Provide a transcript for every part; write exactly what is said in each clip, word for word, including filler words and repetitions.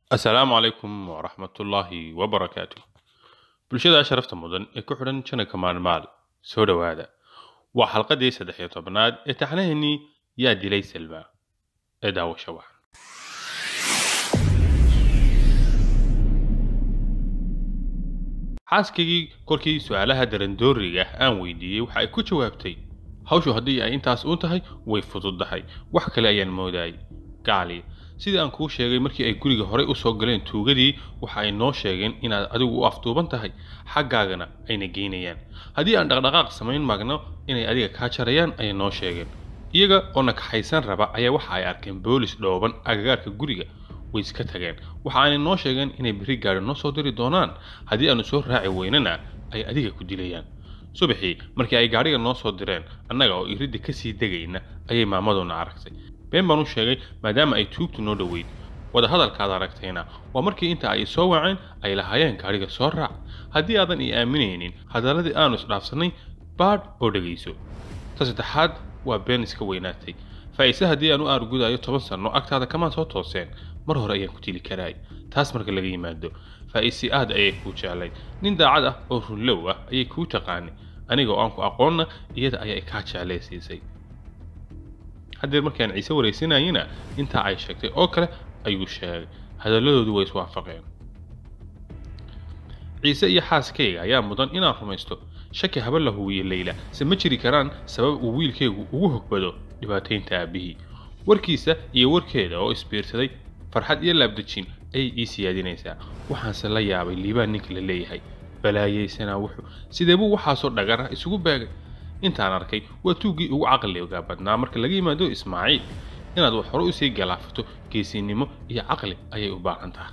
السلام عليكم ورحمة الله وبركاته. bulshada sharafta mudan ee ku xidhan channelka maalmaal soo dhawaada. waa xalqadii saddex iyo tobnaad ee taxnaheennii yaa dilay Salma ee daawasho wacan. xaaskaygii kolkii su'aalaha darandooriga aan weydiiyey waxa ay ku jawaabtay hawshu haddii ay intaas u tahay way fududahay, wax kale ayaan moodayay. gaali sidii aan kuu sheegay markii ay guriga horey u soo galeen tuugadii waxa ay noo sheegeen inaad adigu u afduuban tahay, xaggaagana ayna geynayaan. haddii aan dhaqdhaqaaq samayn magno inay adiga kaa jarayaan ayay noo sheegeen. iyaga oo na kaxaysan raba ayaa waxa ay arkeen boolis dhooban agagaarka guriga, way iska tageen. waxa aanay noo sheegeen inay berri gaari noo soo diri doonaan, haddii aanu soo raaci weynana ay adiga ku dilayaan. subaxii markii ay gaariga noo soo direen annaga oo iridda ka sii degayna ayay maamaduna aragtay. been baan u sheegay maadaama ay tuugtu noo dhoweyd. wada hadalkaad aragtayna waa markii inta ay soo waceen ay lahaayeen gaariga soo raac. haddii aadan ii aaminaynin hadalladii aanu isdhaafsannay baadh oo dhegayso. ta saddexaad waa been iska weynaatay. faa'iise haddii aan u aargudayo toban sanno agtaada kamaan soo tooseen, mar hore ayaan ku dili karaay. taas marka laga yimaado faa'iisi aad ayay kuu jeclayd, nin daacad ah oo runlow ah ayay kuu taqaanay. aniga oo aan ku aqoonna iyada ayaa kaa jeclaysiisay. haddii markaan ciise wareysanayna intaa ay sheegtay oo kale ayuu sheegay. hadalladoodu way iswaafaqeen. ciise iyo xaaskayga ayaa mudan inaan rumaysto. shaki haba la huwiye Layla se ma jiri karaan sabab uu wiilkaygu ugu hogbado dhibaataynta aabihii. warkiisa iyo warkeeda oo isbiirsaday farxad iyo laabdejin ayay ii siyaadinaysaa. waxaanse la yaabay liibaan ninka la leeyahay balaayaysanaa wuxuu sidee buu waxaasoo dhagara isugu beegay. intaan arkay waa tuuggii ugu caqliga badnaa marka laga yimaado Ismaaciil. inaad wax hore u sii galaafato geesinimo iyo caqli ayay u baahan tahay.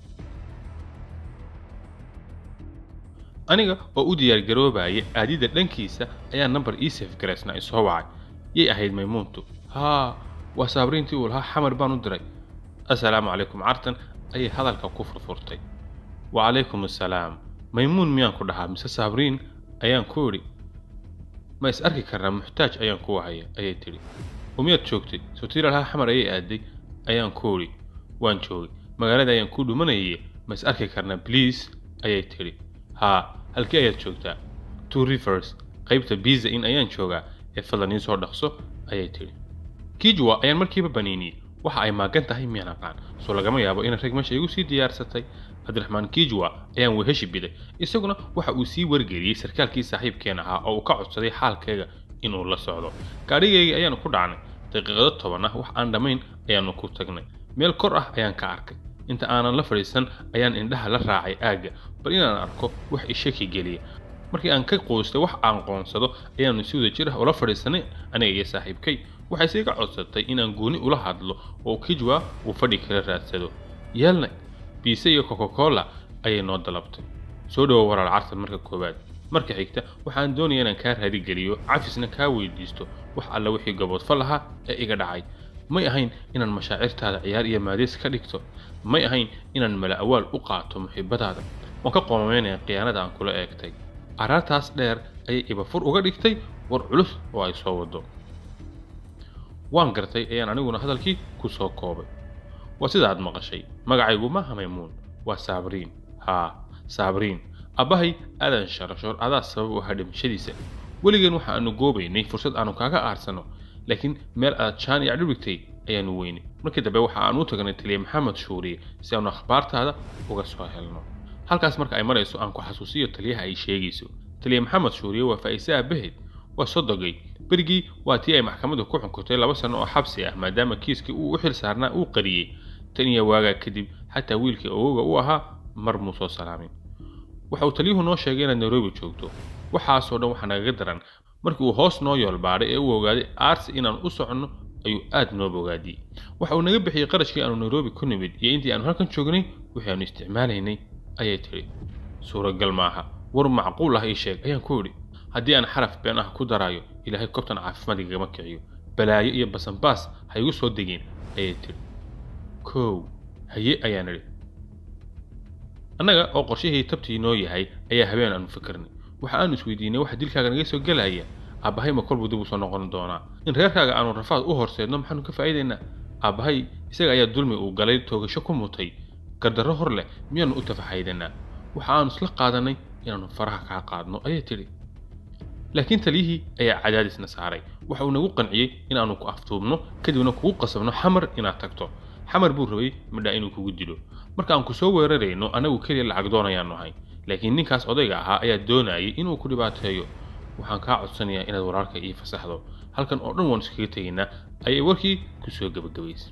aniga oo u diyaar garoobaya aadida dhankiisa ayaa number ii safe gareysna ay soo wacay. yay ahayd Maymuuntu. haa waa Sabriintii uu lahaa xamar baan u diray. assalaamu calaykum cartan ayay hadalka ku furfurtay. wacalaykum assalaam. Maymuun miyaan ku dhahaa mise Sabriin ayaan ku idhi. ma is arki karnaa muxtaaj ayaan ku wahaya ayay tiri. umiyaad joogtay sotira lahaa xamar ayay aaday ayaan ku idhi. waan joogay magaalada ayaan ku dhumanayay, ma is arki karnaa please ayay tiri. haa halkii ayaad joogtaa? two rivers qaybta biza in ayaan joogaa ee fadlan ii soo dhaqso ayay tiri. kijwa ayaan markiiba baniiniyey. waxa ay maagan tahay miyaan aqaan, soo lagama yaabo in rag meesha igu sii diyaarsatay. cabdiraxmaan kijwa ayaan weheshi biday, isaguna waxa uu sii wargeliyey sarkaalkii saaxiibkeena ahaa oo uu ka codsaday xaalkayga inuu la socdo. gaadhigayga ayaanu ku dhacnay. daqiiqado toban ah wax aan dhammayn ayaanu ku tagnay. meel kor ah ayaan ka arkay. inta aanan la fadhiisan ayaan indhaha la raacay aagga bal inaan arko wax ishaki geliya. markii aan ka qoostay wax aan qoonsado ayaanu si wada jir ah ula fadhiisanay aniga iyo saaxiibkay. waxay siiga codsatay inaan gooni ula hadlo oo kijwa uu fadhi kala raadsado. yeelnay biise iyo coca-cola ayay noo dalabtay. soo dhawo walaal cartan marka koowaad. marka xigta waxaan doonayaa inaan kaa raadi geliyo cafisna kaa weydiisto wax alla wixii gaboodfal lahaa ee iga dhacay. may ahayn inaan mashaacirtaada ciyaar iyo maadiis ka dhigto. may ahayn inaan mala awaal u qaato muxibbadaada. waan ka qoomeynayaa khiyaanada aan kula eegtay. araartaas dheer ayay ibafur uga dhigtay war culus oo ay soo wado. waan gartay ayaan aniguna hadalkii ku soo koobay. waa sidaad maqashay, magacaygu maaha Maymuun, waa Sabriin. haa Sabriin. abbahay aadan sharashoor adaa sabab u ahaa dhimashadiisa. weligeen waxa aanu goobaynay fursad aanu kaaga aarsano, laakiin meel aad jaan iyo dhibigtay ayaanu weynay. markii dambe waxa aanu u tagnay taliye maxamed shuuriye si aanu akhbaartaada uga soo helno. halkaas marka ay marayso aan ku xasuusiyo taliyaha ay sheegayso. taliye maxamed shuuriye waa faa'iise aabaheed, waa sodogay. berigii waa tii ay maxkamaddu ku xukuntay laba sano oo xabsi ah maadaama kiiskii uu u xil saarnaa uu qariyey. tan iyo waagaa kadib xataa wiilkii awowga u ahaa mar muu soo salaamin. waxa uu taliyuhu noo sheegay inaad Nairobi joogto. waxaasoo dhan waxa nagaga daran markii uu hoos noo yoolbaadhay ee uu ogaaday aarsi inaan u soconno ayuu aad noo bogaadiyey. waxa uu naga bixiyey qarashkii aanu Nairobi ku nimid iyo intii aanu halkan joognay wixii aanu isticmaalaynay ayay tiri. suuragal maaha, war macquul ah ii sheeg ayaan ku idhi. haddii aan xaraf been ah ku darayo ilaahay kobtan caafimaad igama kiciyo. balaayo iyo basanbaas ha igu soo degeen ayay tiri. kow haye ayaan idhi. annaga oo qorshihii tabtii noo yahay ayaa habeen aanu fikirnay. waxa aanu isweydiinay waxa dilkaaga naga soo galaya. aabbahay ma kolbuu dib u soo noqon doonaa? in reerkaaga aanu rafaad u horseedno maxaanu ka faa'iidaynaa? aabbahay isaga ayaa dulmi uu galay toogasho ku mutay. gardarro hor leh miyaanu u tafaxaydanaa waxa aanu isla qaadanay inaanu faraha kaa qaadno ayay tidhi laakiin taliyihii ayaa cadaadisna saaray waxa uu nagu qanciyey inaanu ku aftuubno kadibna kugu qasabno xamar inaad tagto xamar buu rabay midha inuu kugu dilo marka aan ku soo weerarayno anagu kaliya lacag doonayaanu ahay laakiin ninkaas odayga ahaa ayaa doonayay inuu ku dhibaateeyo waxaan kaa codsanayaa inaad walaalka ii fasaxdo halkan oo dhan waan iskaga tegaynaa ayay warkii ku soo gabagabaysay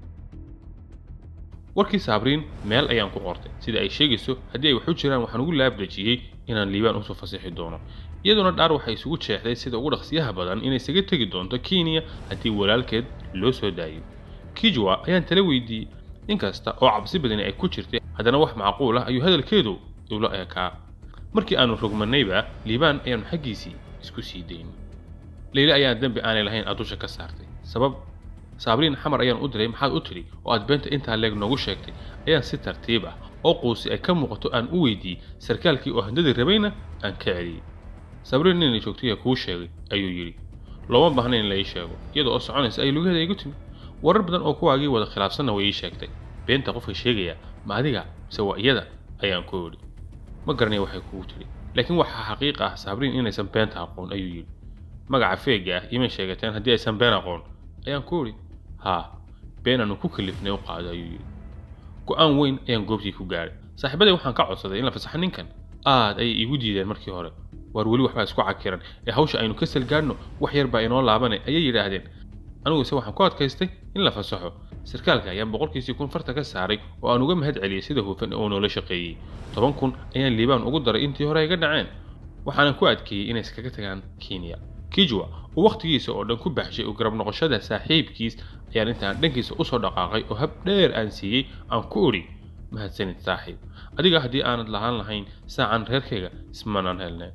warkii Sabriin meel ayaan ku qortay sida ay sheegayso haddii ay wax u jiraan waxaan ugu laabdajiyay inaan liibaan u soo fasaxi doono iyaduna dhaar waxay isugu jeexday sida ugu dhaqsiyaha badan inay isaga tagi doonto Kenya haddii walaalkeed loo soo daayo Kijwa ayaan tala weydiiyey inkasta oo cabsi badan ay ku jirtay haddana wax macquul ah ayuu hadalkeedu ula eekaa markii aanu rogmanayba liibaan ayaan xagiisii isku sii dayn Leila ayaa dambi aan lahayn adusha ka saartay sabab Sabriin xamar ayaan u diray maxaad u tiri oo aad beenta inta leeg noogu sheegtay ayaan si tartiib ah oo quusi ay ka muuqato aan u weydiiyey sarkaalkii oo handada rabayna aan ka celiyay Sabriin inay joogtay ku sheegay ayuu yiri looma baahnayn in la ii sheego iyadoo oo soconaysa ay lugaheeda igu timi warar badan oo kuwaagii wada khilaafsanna way ii sheegtay beenta qofka sheegaya ma adiga mise waa iyada ayaan ku yiri ma garanay waxay kugu tiri laakiin waxa xaqiiq ah Sabriin inaysan beenta aqoon ayuu yiri magaca feega ah ima sheegateen haddii aysan been aqoon ayaan ku yiri ها بين أنو كوك اللي فينا وقاعد أيوي كأن وين أيان جوبتي كوجاري صاحبتي وحنا كعص هذا إلا فسحنين كان آه أي يجودي ذا المركي هورا ورولي وحنا سكوا عكيران يهوش أينو كسل جارنو وحير بينو لعبنا أي يراهدين أنا وسوا حنقعد كيستي إلا فسحه سركالك أيام بقول كيس يكون فرتة كساري وأنا جم هاد عليه سيده فن أونو لشقي طبعا كون أيان ليبان أقدر أنتي هورا يجرنا عين وحنا كواد كي إن سككت عن كينيا Kijwa waqtigiisa oo dhan ku baxshay oo garab noqoshada saaxiibkiis ayaan intaan dhankiisa u soo dhaqaaqay oo hab dheer aan siiyay aan ku uri mahadsanid saaxiib adiga hadii aanad lahaan lahayn saacan reerkayga ismanaan helnay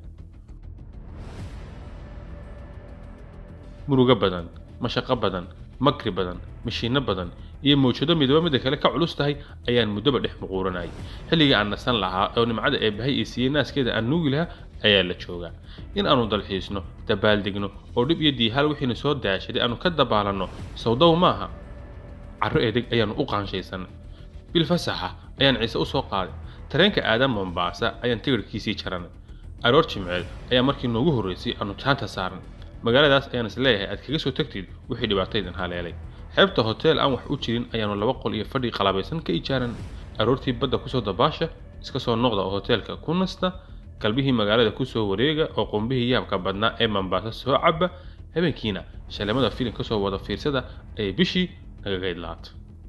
muruga badan mashaqo badan makri badan mishiina badan iyo mowjado midba mid kale ka culus tahay ayaan muddo dhex muquuranay xilliga aan nasan lahaa oo nimcada ee bahay iyo siiyay naaskeeda aan nuugi lahaa ayaa la joogaa in aanu dalxiisno dabaaldegno oo dib iyo diihal wixii soo daashaday aanu ka dabaalanno sawdow maaha carro eedig ayaanu u qaanshaysan bil fasaxa ayaan ciise u soo qaaday tareenka aadam Mombasa ayaan tigirkiisii jaranay aroor jimceel ayaa markii noogu horeysay aanu jaanta saaran magaaladaas ayaan isleeyahay aad kaga soo tagtid wixii dhibaataydan haleelay xeebta hotel aan wax u jirin ayaanu laba qol iyo fadhi qalabeysan ka ijaaran aroortii badda ku soo dabaasha iska soo noqda oo hotelka ku nasta qalbihii magaalada ku soo wareega oo qombihii yaabka badnaa ee Mombasa soo caba habeenkiina shalamada filim ka soo wada fiirsada ay bishii naga gaydlaat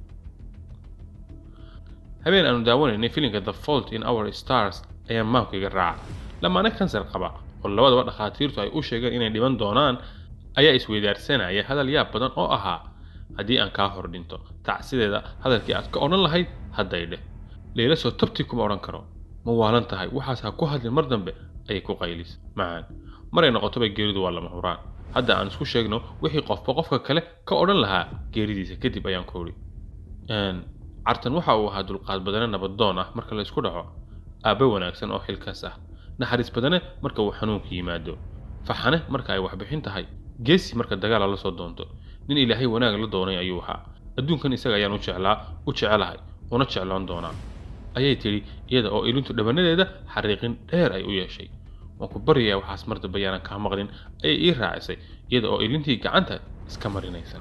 habeen aanu daawanay filimka The Fault in Our Stars ayaan maamkiga raac lama ana kansar qaba oo labadaba dhakhaatiirtu ay u sheegeen inay dhiman doonaan ayaa isweydaarsanaya hadal yaab badan oo ahaa haddii aan kaa hor dhinto tacsideeda hadalkii aad ka odhan lahayd hadday dheh Leila soo tabti kuma odhan karo ma waalan tahay waxaas ha ku hadlin mar dambe ay ku qaylis macaan maray noqoto bay geeridu waa lama huraan hadda aan isku sheegno wixii qofba qofka kale ka odhan lahaa geeridiisa kadib ayaan ku uri een cartan waxa uu ahaa dulqaad badan nabadoon ah marka la isku dhaco aabe wanaagsan oo xilkaas ah naxariis badan marka uu xanuunku yimaado faxane marka ay wax bixin tahay geesi marka dagaal la soo doonto nin ilaahay wanaag la doonay ayuu ahaa adduunkan isaga ayaan u jeclaa u jecelahay una jeclaan doonaa ayay tiri iyada oo ilintu dhabanadeeda xariiqin dheer ay u yeeshay waan ku bariyaa waxaas mar dambe ayaan ka maqlin ay ii raacisay iyada oo ilintii gacanta iska marinaysa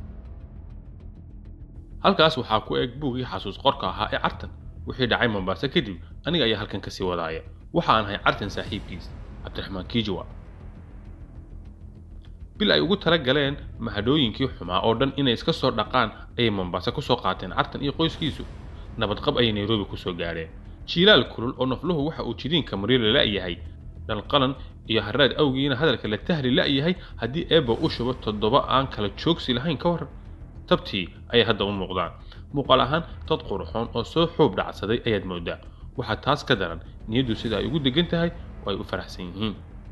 halkaas waxaa ku eeg buugii xasuus qorka ahaa ee cartan wixii dhacay Mombasa kadib aniga ayaa halkan ka sii wadaaya waxa aan ahay cartan saaxiibkiis Cabdiraxmaan Kijwa bil ay ugu tala galeen mahadooyinkii xumaa oo dhan inay iska soo dhaqaan ay Mombasa ku soo qaateen cartan iyo qoyskiisu nabad qab ay Nairobi ku soo gaareen jiilaal kulul oo nafluhu waxa uu jidinka mariir la yahay dal qalan iyo haraad awgiina hadalka la tahli la yahay hadii eebo u shubo toddoba aan kala joogsi lahayn ka war tabtii ay hadda u muuqdaan muuqaal ahaan dad qurxoon oo soo xoob dhacsaday ayaad moodaa waxa taas ka daran niyadu sida ay ugu degan tahay way u faraxsan yihiin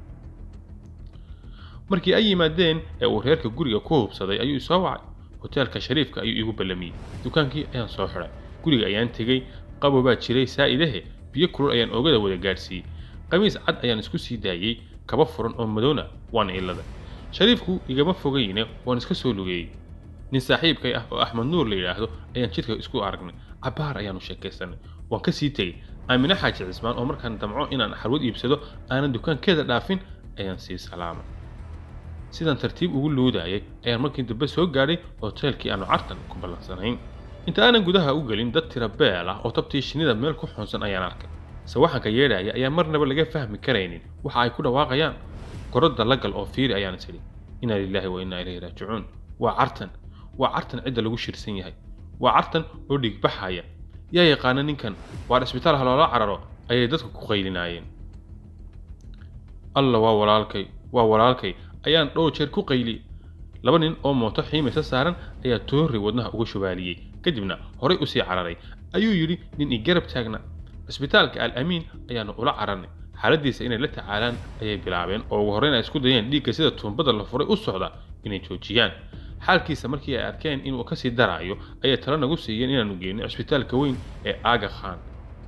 markii ay yimaadeen ee uu reerka guriga ku hubsaday ayuu soo wacay hotelka Shariifka ayuu igu ballamiyay dukaankii ayaan soo xiray guriga ayaan tagay qabo baa jiray saa'idahe biyo kulul ayaan oogada wada gaarsiiyay qamiis cad ayaan isku sii daayay kaba furan oo madoona waan ilada Shariifku igama fogayne waan iska soo lugeeyay nin saaxiibkay ah oo Axmed Nuur la yiraahdo ayaan jidka isku aragnay cabaar ayaanu sheekaysanay waan ka sii tegey aamina xaaji cismaan oo markaan damco inaan xarwad iibsado aanan dukaankeeda dhaafin ayaan sii salaamay sidaan tartiib ugu luudayay ayaan markii dambe soo gaadhay hoteelkii aanu cartan ku ballansanayn inta aanan gudaha u gelin dad tira beel ah oo tabtii shinnida meel ku xunsan ayaan arkay sawaxanka yeedhaya ayaa marnaba laga fahmi karaynin waxa ay ku dhawaaqayaan korodda la gal oo fiiri ayaan tidhi inaa lilaahi wa innaa ilayhi raajicuun waa cartan waa cartan cidda lagu shirsan yahay waa cartan oo dhigbaxaya yaa yaqaana ninkan waa isbitaal haloola cararo ayay dadku ku qaylinaayeen alla waa walaalkay waa walaalkay ayaan dhowr jeer ku qayliyey laba nin oo mooto xiimaysa saaran ayaa toorri wadnaha uga shubaaliyey kadibna horay u sii cararay ayuu yidhi nin i garab taagna isbitaalka al amiin ayaanu ula cararnay xaaladiisa inay la tacaalaan ayay bilaabeen oo ugu horreyn ay isku dayeen dhiigga sida tuumbada la furay u socda inay joojiyaan xaalkiisa markii ay arkeen inuu ka sii daraayo ayay talo nagu siiyeen inaanu geyno isbitaalka weyn ee Aga Khan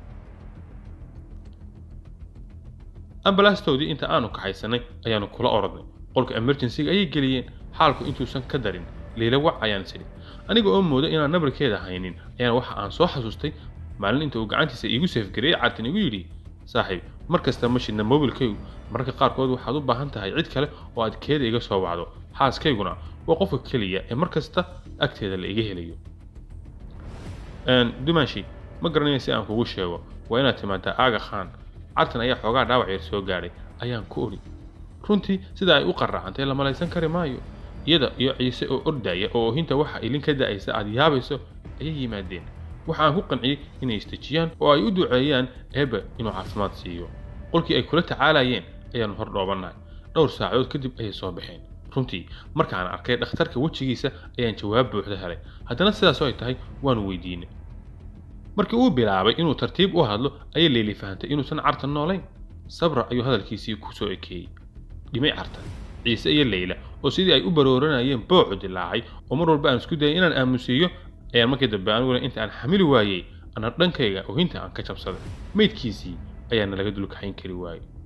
ambalaastoodii inta aanu kaxaysanay ayaanu kula orodnay qolka emergency ayay geliyeen xaalku intuusan ka darin leela wac ayaan sidhi aniga oo moodo inaan nabarkeeda haynin ayaan waxa aan soo xasuustay maalin inta uu gacantiisa iigu seefgareeyay cartan igu yidhi saaxiib markasta ma shidna mobilkaygu mararka qaarkood waxaad u baahan tahay cid kale oo aad keeda iga soo wacdo xaaskayguna waa qofka keliya ee markasta agteeda la iga helayo dumaashi ma garanayo si aan kugu sheego waa inaad timaadaa Aga Khan cartan ayaa xoogaa dhaawac yar soo gaadhay ayaan ku odhi runtii sida ay u qarracantay la malaysan kari maayo iyada iyo ciise oo ordaya oo oohinta waxa ilin ka da'aysa aad yaabayso ayay yimaadeen waxa aan ku qanciyey inay istejiyaan oo ay u duceeyaan eebba inuu caafimaad siiyo qolkii ay kula tacaalayeen ayaanu hor dhoobannahay dhowr saacadood kadib ayay soo baxeen runtii markaan arkay dhakhtarka wejigiisa ayaan jawaab buuxda helay haddana sidaas oo ay tahay waanu weydiinay markii uu bilaabay inuu tartiib u hadlo ayay leeli fahantay inuusan cartan noolayn sabra ayuu hadalkiisii ku soo ekeeyey dhimay cartan ciise iyo leyla oo sidii ay u barooranayeen boocu dilaacay oo mar walba aan isku dayay inaan aamusiiyo ayaan markii dambe aniguna inta aan xamili waayey ana dhankayga oohinta aan ka jabsaday maydkiisii ayaana laga dulkaxayn kari waayey